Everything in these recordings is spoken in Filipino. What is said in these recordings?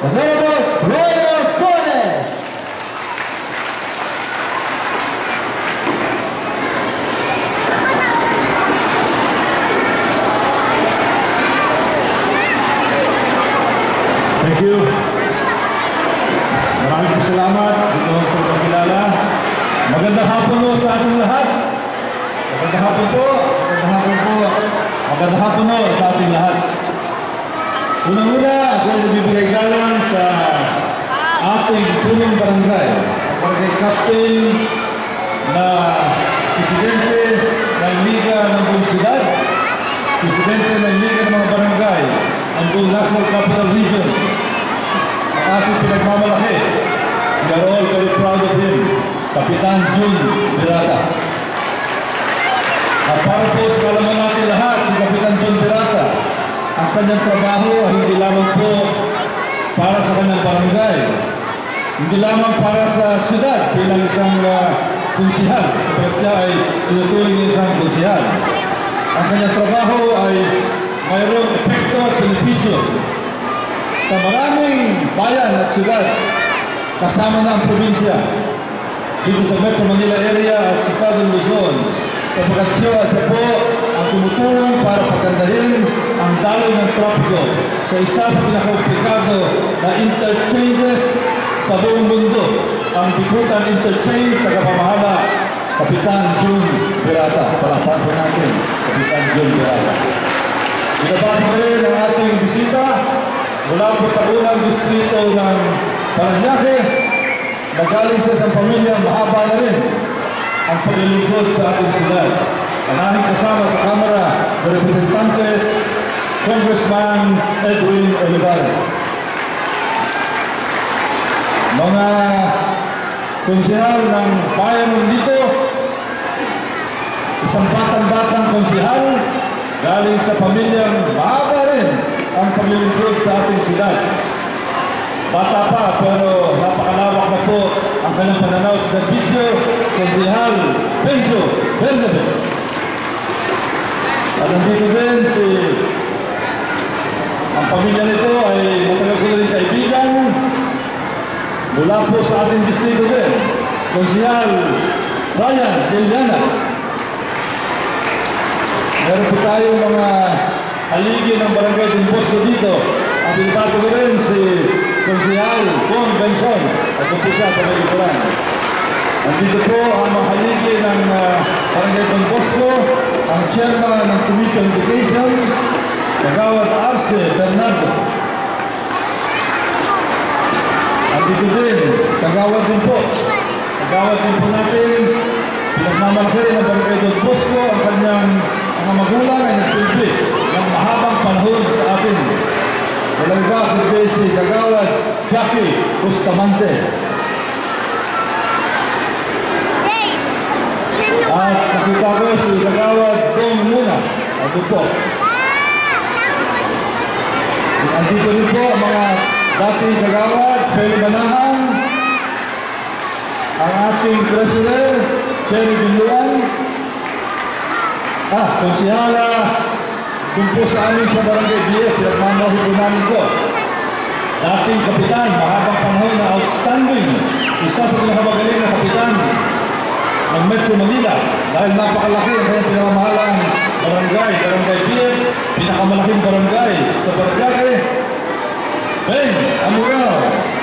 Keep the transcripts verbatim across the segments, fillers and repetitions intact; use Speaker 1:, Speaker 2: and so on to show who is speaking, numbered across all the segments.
Speaker 1: Honorable Roilo Golez.
Speaker 2: Thank you. Maraming salamat dito sa pagkilala. Magandang hapon po sa ating lahat. Magandang hapon po. Magandang hapon po. Magandang hapon po sa ating lahat. Unang-una, ako ay nagbibigay galang sa ating punong barangay. Barangay Captain na Presidente ng Liga ng buong Siyudad, Presidente ng Liga ng mga Barangay, ang buong National Capital Region. Ang ating pinagmamalaki. We are all very proud of him, Kapitan Jun Birata. At para po sa kalaman natin lahat, si Kapitan Jun Birata, ang kanyang trabaho ay hindi lamang po para sa kanyang barangay, hindi lamang para sa siyudad bilang isang uh, kunsihal, sapagkat siya ay tinuturing ng isang kunsihal. Ang kanyang trabaho ay mayroong epekto at benepisyo sa maraming bayan at siyudad, kasama na ang probinsya, dito sa Metro Manila area at sa Southern Luzon, sapagkat siya at siya po ang tumutulong para pagandahin ang daloy ng trapiko sa isa sa pinaka-komplikado na interchanges sa buong mundo, ang Bikutan Interchange sa kapamahala, Kapitan Jun Birata. Palakpakan po natin, Kapitan Jun Birata. Binabati ko rin ang ating bisita mula po sa unang distrito ng Paranaque, nagaling sa isang pamilya, mahaba na rin ang paglilingkod sa ating siyudad. Ang aking kasama sa Kamara ng Representantes, Congressman Edwin Olivares. Mga konsihal ng bayan dito, isang batang-batang konsihal, galing sa pamilyang mahaba rin ang paglilingkod sa ating siyudad. Bata pa, pero napakalawak na po ang kanyang pananaw sa serbisyo, Konsihal Pedro Bernabé. At nandito din si ang pamilya nito ay matagal ko rin kaibigan mula po sa ating distrito din, Konsihal Ryan Deliana. Meron po tayong mga haligi ng Barangay Don Bosco dito. Ang pinipati ko rin si Konsihal Cong at po siya sa Malikuran. Nandito po ang mga haligi ng uh, Barangay Don Bosco, ang chairman ng Committee on Education, Kagawad Arce Bernardo. Nandito din, Kagawad din po. Kagawad din po natin, pinagmamalaki ng Barangay Don Bosco, ang kanyang mga magulang ay nagsilbi ng mahabang panahon sa atin. Walang iba kundi si Kagawad Jackie Bustamante. At nakita ko si Kagawad Cong muna. Ito po. Andito rin po ang mga dating Kagawad, Peli Manahan, ang ating President, Cherry Binluan, ah, konsihala, kung po sa amin sa Barangay D S, pinagmamahi po namin po. Dating kapitan, mahabang panahon na outstanding, isa sa pinakamagaling na kapitan ng Metro Manila dahil napakalaki ang kanyang pinakamahalang barangay, Barangay D S, pinakamalaking barangay sa Paranaque, Ben Amurao.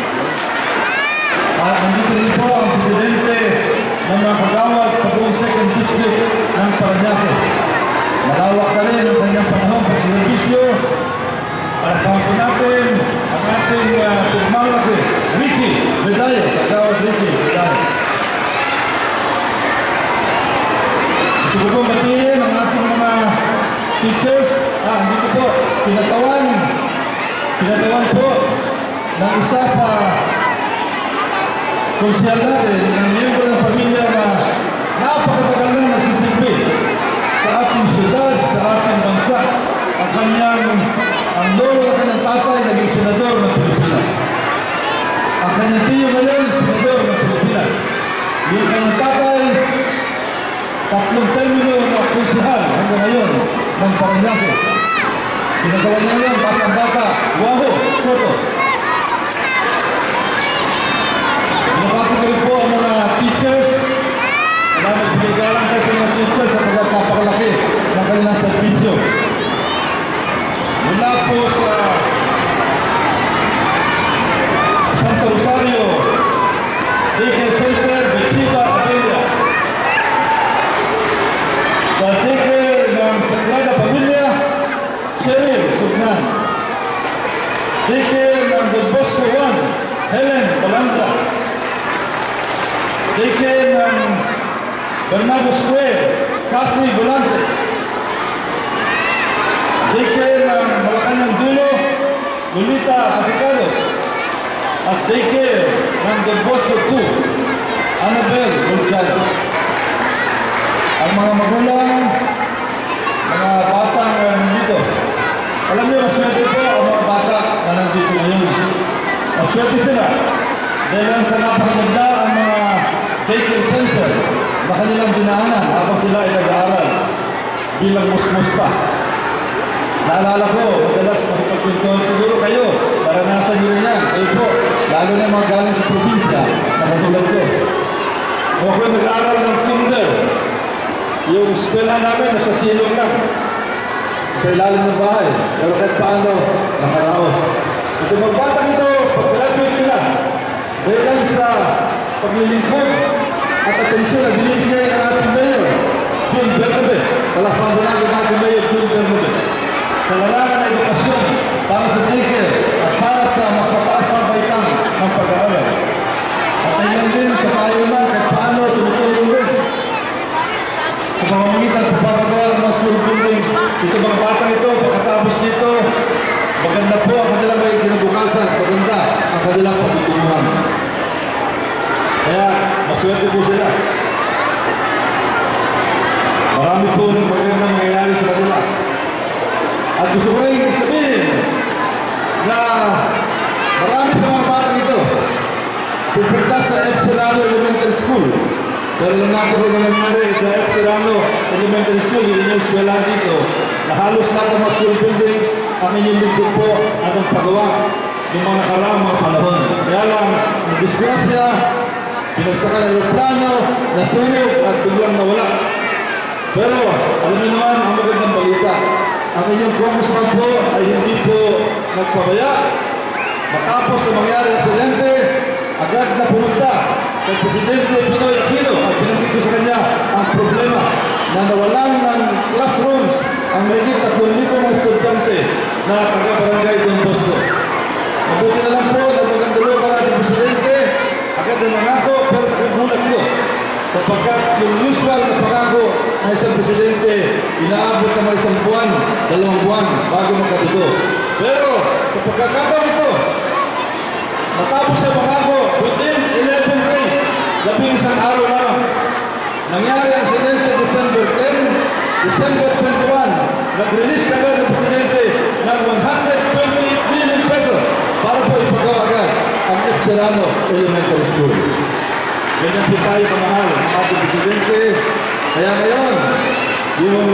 Speaker 2: At nandito rin po ang presidente ng mga kagawad sa buong second district ng Paranaque. Malawak na rin ang kanyang panahon sa servisyo. Para po natin ang ating uh, pagmalaki, Ricky Medayo, kagawad Ricky Medayo. Gusto ko batiin ang ating mga teachers. Ah, dito po, pinatawan, pinatawan po ng isa sa konsihal natin, ng miyembro ng pamilya na napakatagal na nagsisilbi sa ating siyudad, sa ating bansa. Ang kanyang, ang lolo ng kanyang tatay, naging senador ng Pilipinas. Ang kanyang tiyo ngayon, senador ng Pilipinas. Yung kanyang tatay, tatlong termino ng konsihal hanggang ngayon ng Paranaque. Pinagawa niya ngayon, batang-bata, Waho, Soto. Don Bosco one, Helen Balandra. Daycare ng Bernardo Square, Cathy Volante. Daycare ng Malacanang Dulo, Lolita Apicados. At daycare ng Don Bosco two, Annabel Bulgado. Ang mga magulang, mga batang na nandito. Alam niyo, maswerte po ang mga bata na nandito ngayon. Maswerte sila. Dahil lang sa napakaganda ang mga daycare center na kanilang dinaanan habang sila ay nag-aaral bilang musmus pa. Naalala ko, madalas makipagpintuan siguro kayo, naranasan nyo rin yan. Kayo po, lalo na mga galing sa probinsya, na katulad ko. Kung ako nag-aaral ng kinder, yung eskwela namin nasa silong lang, sa ilalim ng bahay, pero kahit paano, nakaraos. Ito magbatang ito, pag-graduate nila, dahil lang sa paglilingkod at atensyon na binibigay ng ating mayor, June Bernabe. Palakpan ko lang ng ating mayor, June Bernabe. Sa larangan na edukasyon para sa daycare at para sa mas mataas pang baitang ng pag-aaral. At ayun din sa tayo naman kahit paano tumutulong din. Sa pamamagitan ng pagpapagawa ng mga school buildings, ito mga batang ito, pagkatapos dito, maganda po ang kanilang may kinabukasan, maganda ang kanilang pagtutunguhan. Kaya, maswerte po sila. Marami po magandang mangyayari sa kanila. At gusto ko rin sabihin na marami sa mga batang ito pupunta sa F. Serrano Elementary School. Pero lang natin po nangyari sa F. Serrano Elementary School, yun yung eskwela dito, na halos lahat ng mga school buildings ang inyong lingkod po at ang pagawa ng mga nakaraang mga panahon. Kaya lang, nag-disgrasya, pinagsakan ng aeroplano, nasunog at biglang nawala. Pero, alam niyo naman ang magandang balita. Ang inyong congressman po ay hindi po nagpabaya. Matapos na mangyari ang aksidente, agad na pumunta kay Presidente Pinoy Aquino at pinanggit ko sa kanya ang problema na nawalan ng classrooms ang mahigit at lumito mga estudyante na taga-Barangay Don Bosco. Mabuti na lang po na magandalo para ng Presidente, agad na nangako pero nakagulat ko. Sapagkat yung usual na pangako ng isang Presidente, inaabot na may isang buwan, dalawang buwan bago magkatito. Pero sa pagkakataon ito, matapos sa pangako, within eleven days, labing isang araw lang, nangyari ang Presidente December ten, December twenty-one, nag-release agad ng Presidente ng one hundred twenty million pesos para po ipagawa agad ang F. Serrano Elementary School. Ganyan po tayo kamahal ang ating Presidente. Kaya ngayon, yung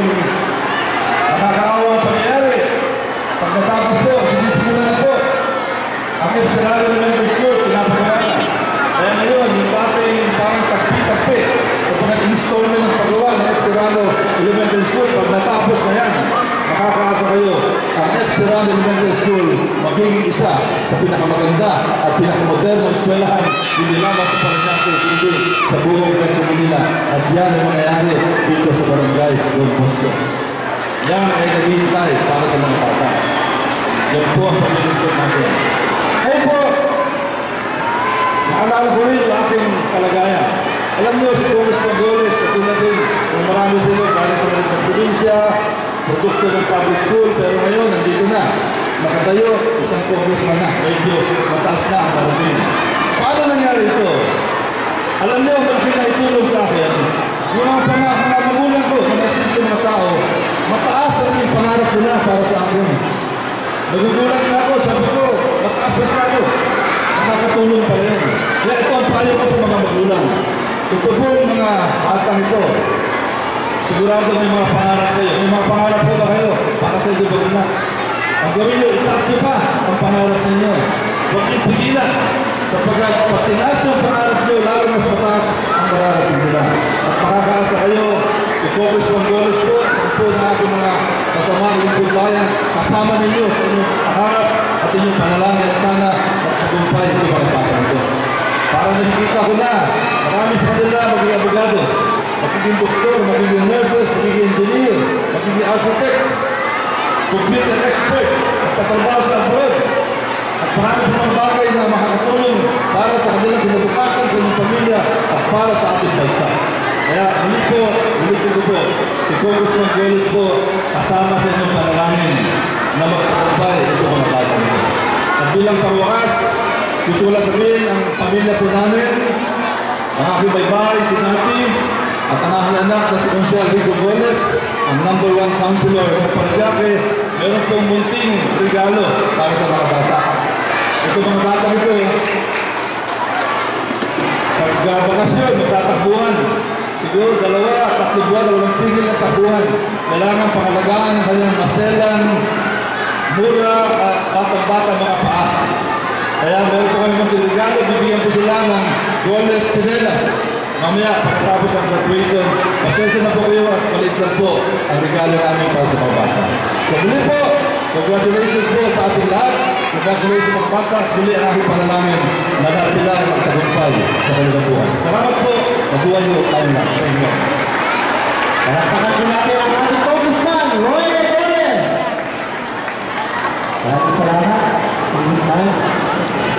Speaker 2: nakakaawa pangyayari, pagkatapos po, sinisimula na po, ang F. Serrano Elementary School, pinapagawa. Kaya ngayon, yung dating parang takpi-takpi sa pag-installment ng paggawa ng F. Serrano Elementary School, pag natapos na yan, makakaasa kayo, ang F. Serrano Elementary School magiging isa sa pinakamaganda at pinakamodernong eskwelahan, hindi lamang sa Paranaque, hindi sa buong Metro Manila. At yan ang mangyayari dito sa Barangay Don Bosco. Yan ay naghihintay para sa mga bata. Yan po ang pag-iintay natin. Ngayon po, naalala ko rin yung aking kalagayan. Alam niyo, si Roilo Golez, katulad din, kung marami sila galing sa mga probinsya, produkto ng public school, pero ngayon, nandito na. Nakatayo, isang congressman na, medyo mataas na ang narating. Paano nangyari ito? Alam niyo, malaki na itulong sa akin. Yung mga pangarap, mga magulang ko, mga simple mga tao, mataas ang yung pangarap nila para sa akin. Nagugulat na ako, sabi ko, mataas masyado. Nakakatulong pa rin. Kaya ito ang payo ko sa mga magulang. Ito po yung mga batang ito. Sigurado may mga pangarap kayo. May mga pangarap po ba kayo para sa inyo ba? Ang gawin nyo, itaas nyo pa ang pangarap ninyo. Huwag nyo pigilan. Sapagkat pag tinaas yung pangarap nyo, lalo mas mataas ang mararating nila. At makakaasa kayo, si Congressman Golez po, at po na aking mga kasama ng kumbayan, kasama ninyo sa inyong pangarap at inyong panalangin sana at tagumpay ng mga batang ito. Para nakikita ko na, marami sa kanila maging abogado, magiging doktor, magiging nurses, magiging engineer, magiging architect, computer expert, at katrabaho sa abroad. At marami po mga para sa ating bansa. Kaya muli po, ulitin ko po, si Congressman Golez po kasama sa inyong panalangin na magpapabay ito mga bata nito. At bilang pangwakas, gusto ko lang sabihin ang pamilya po namin, ang aking baybay, si Nati, at ang aking anak na si Congressman Roilo Golez, ang number one councilor ng Paranaque, meron pong munting regalo para sa mga bata. Ito mga bata nito, pag bakasyon, magtatakbuhan. Siguro dalawa, tatlo buwan, walang tigil na takbuhan. Kailangan pangalagaan ng kanyang maselan, mura at batang-bata mga paa. Kaya meron po kami magregalo, bibigyan po sila ng Golez Sinelas. Mamaya, pagkatapos ang graduation, pasensya na po kayo at maliit lang po ang regalo namin para sa mga bata. So muli po, congratulations po sa ating lahat. Congratulations mga bata. Muli ang aking panalangin na lahat sila ay magtagumpay sa kanilang buhay. Salamat po. Mabuhay niyo tayo lang. Thank you.
Speaker 1: Palakpakan po natin ang ating Congressman, Roilo Golez. Maraming salamat, Congressman.